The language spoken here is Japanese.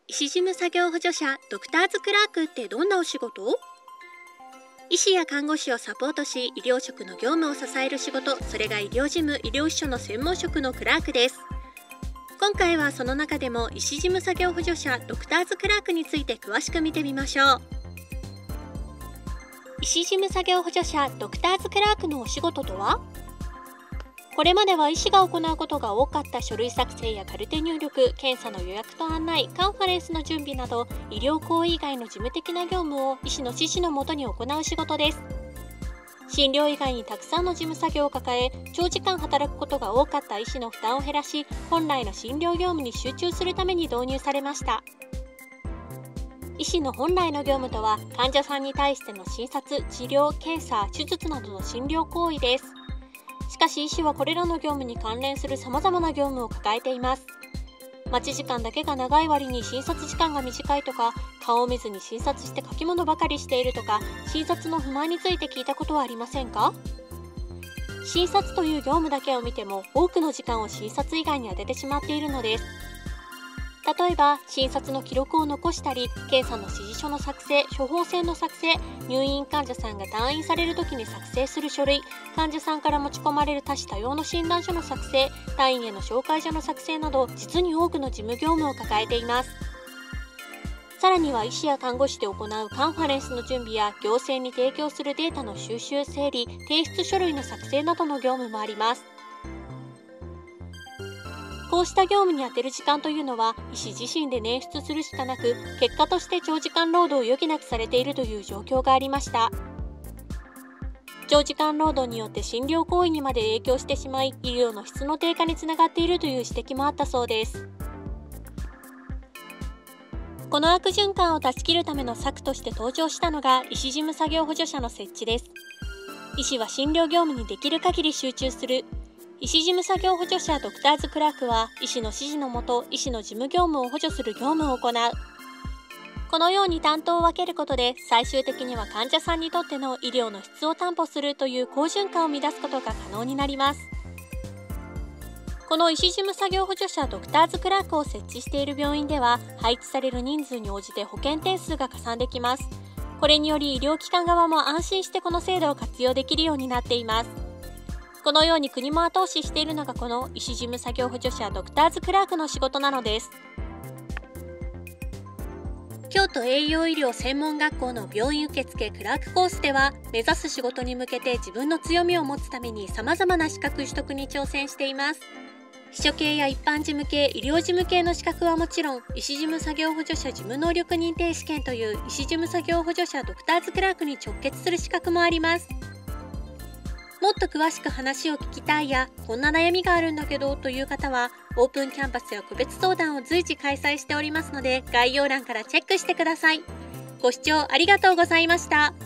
医師事務作業補助者ドクターズクラークってどんなお仕事？医師や看護師をサポートし、医療職の業務を支える仕事、それが医療事務・医療秘書の専門職のクラークです。今回はその中でも医師事務作業補助者ドクターズクラークについて詳しく見てみましょう。医師事務作業補助者ドクターズクラークのお仕事とは？これまでは医師が行うことが多かった書類作成やカルテ入力、検査の予約と案内、カンファレンスの準備など医療行為以外の事務的な業務を医師の指示のもとに行う仕事です。診療以外にたくさんの事務作業を抱え、長時間働くことが多かった医師の負担を減らし、本来の診療業務に集中するために導入されました。医師の本来の業務とは、患者さんに対しての診察、治療、検査、手術などの診療行為です。しかし医師はこれらの業務に関連するさまざまな業務を抱えています。待ち時間だけが長い割に診察時間が短いとか、顔を見ずに診察して書き物ばかりしているとか、診察の不満について聞いたことはありませんか？診察という業務だけを見ても多くの時間を診察以外に充ててしまっているのです。例えば診察の記録を残したり、検査の指示書の作成、処方箋の作成、入院患者さんが退院されるときに作成する書類、患者さんから持ち込まれる多種多様の診断書の作成、退院への紹介書の作成など、実に多くの事務業務を抱えています。さらには医師や看護師で行うカンファレンスの準備や行政に提供するデータの収集・整理、提出書類の作成などの業務もあります。こうした業務に充てる時間というのは医師自身で捻出するしかなく、結果として長時間労働を余儀なくされているという状況がありました。長時間労働によって診療行為にまで影響してしまい、医療の質の低下につながっているという指摘もあったそうです。この悪循環を断ち切るための策として登場したのが医師事務作業補助者の設置です。医師は診療業務にできる限り集中する。医師事務作業補助者ドクターズクラークは、医師の指示のもと医師の事務業務を補助する業務を行う。このように担当を分けることで、最終的には患者さんにとっての医療の質を担保するという好循環を生み出すことが可能になります。この医師事務作業補助者ドクターズクラークを設置している病院では、配置される人数に応じて保険点数が加算できます。これにより医療機関側も安心してこの制度を活用できるようになっています。このように国も後押ししているのがこの医師事務作業補助者ドクターズクラークの仕事なのです。京都栄養医療専門学校の病院受付クラークコースでは、目指す仕事に向けて自分の強みを持つために様々な資格取得に挑戦しています。秘書系や一般事務系、医療事務系の資格はもちろん、医師事務作業補助者事務能力認定試験という医師事務作業補助者ドクターズクラークに直結する資格もあります。もっと詳しく話を聞きたいや、こんな悩みがあるんだけどという方は、オープンキャンパスや個別相談を随時開催しておりますので、概要欄からチェックしてください。ご視聴ありがとうございました。